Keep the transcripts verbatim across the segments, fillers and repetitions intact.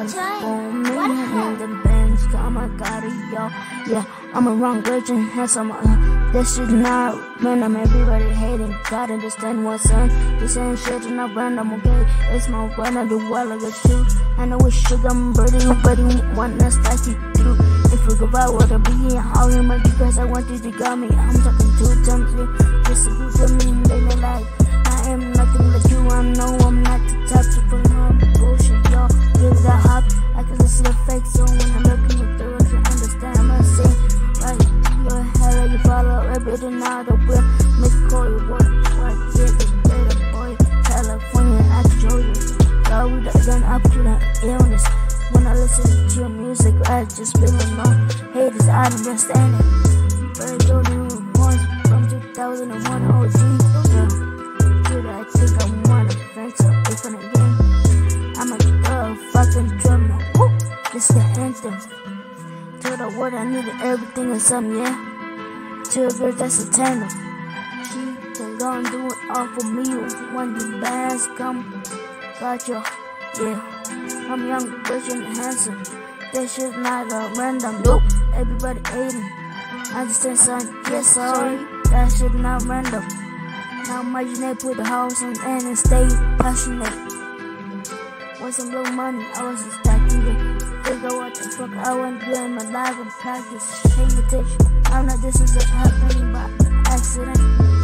bottles for me in the Benz. Come I got it, yo. Yeah, I'm a wrong virgin, handsome. Uh, this shit not random. Everybody hating. Gotta understand what's in. This ain't shit not random, okay? It's my run of the world like a shoe. I know it's sugar, I'm birdie, nobody want us like you do. If we go out, what I be in, how you might because I want you to got me. I'm talking two times, yeah. Just to be for me, they look like I am nothing like you. I know I'm not the type to put on bullshit, y'all. Give that hop, I can listen to fake, so when I'm looking at the words, you understand I'm not saying, right? Your head, like you follow everything out of will. Make a call, you work, right? Yeah, it's better, boy. California, I can show you. Y'all, we done up to the illness. When I listen to your music, I just feel alone. Haters, I don't understand it. Very good new ones from two thousand one O G. Yeah. Dude, I think I want a friend, so if I'm again, I'm a girl, fucking drummer. Woo! This the anthem. To the world, I needed everything and some, yeah. To a girl, that's a tandem. She can go and do it all for me when the bands come. Gotcha, yeah. I'm young, rich, and handsome. This shit not a random. Nope, everybody hating. I understand, son. Yes, sorry. That shit not random. Now imagine they put the house on end and stay passionate. Want some little money, I was just stacking it. Figure what the fuck I want to do in my life and practice. Paying attention. I'm not this is happening by accident.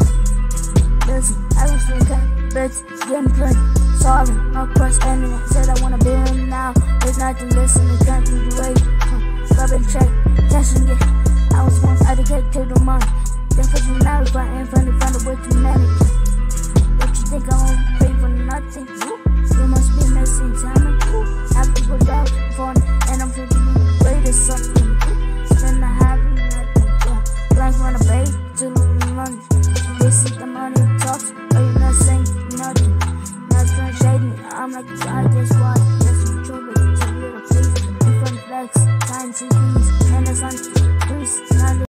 Listen, I don't feel that bitch getting plenty. Sorry, my crush ended it. Said I wanna be in now. There's nothing listening, can't be the way. Uh, Grab and check, tension get. I was once addicted to the money. Then for you now, if I ain't finally find a way to manage. What you think I won't pay for nothing? You must be missing time. Have to go down for it, and I'm feeling great or something. Then I have nothing. Blank on the bay to the money. This is the money talks, but you're not saying nothing. I'm like, I just watch.